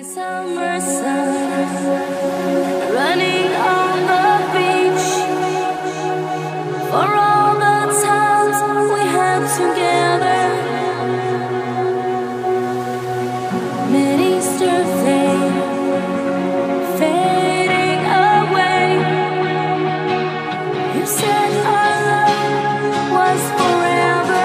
Summer sun running on the beach for all the times we had together. Mid-Easter flame fading away. You said our love was forever.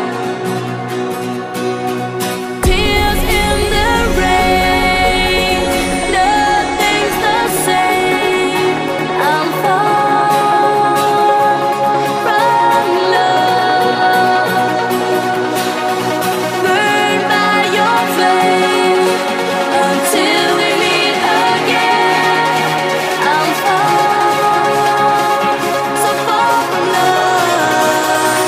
Tears in the rain. Nothing's the same. I'm far from love. Burned by your flame until we meet again. I'm far, so far from love.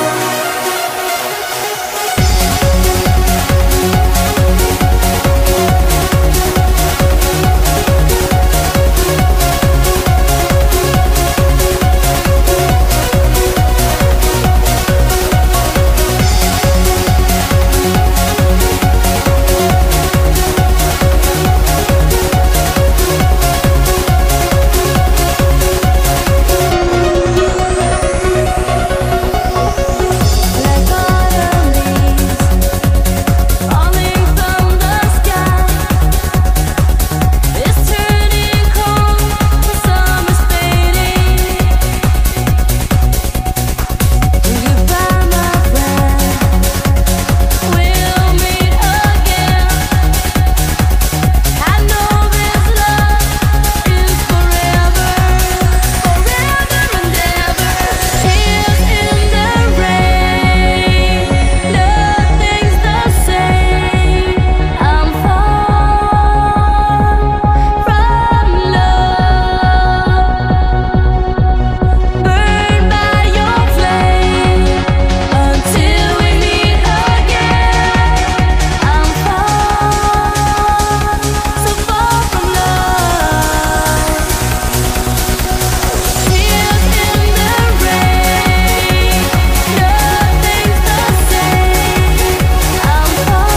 Like autumn leaves falling from the sky, it's turning cold. The summer's fading. Goodbye, my friend. We'll meet again. I know this love is forever, forever and ever. Tears in the rain. Nothing's the same. I'm far from love. Burned by your flame until we meet again. I'm far, so far from love. Tears in the rain. Nothing's the same. I'm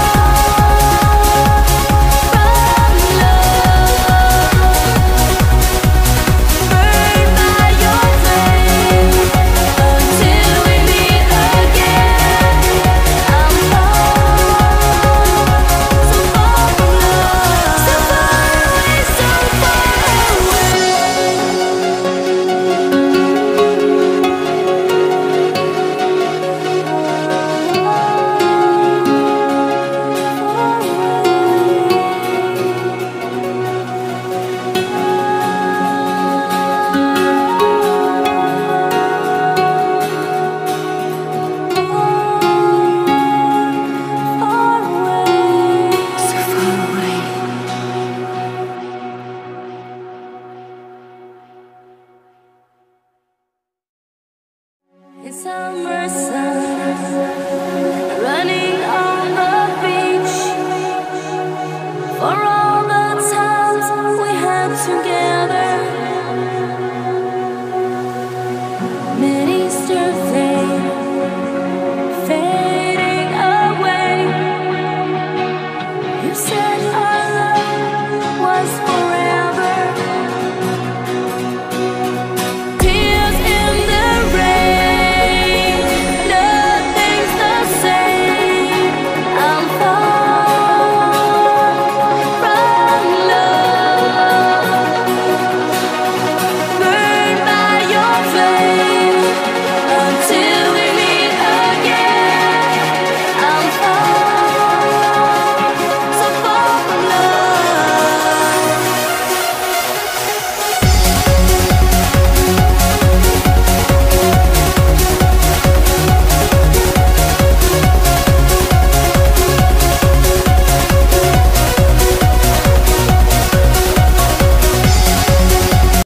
far from love. Burned by your flame until we meet again. I'm far, so far from love. So far away, so far away. It's summer sun running on the beach for all the times we had together.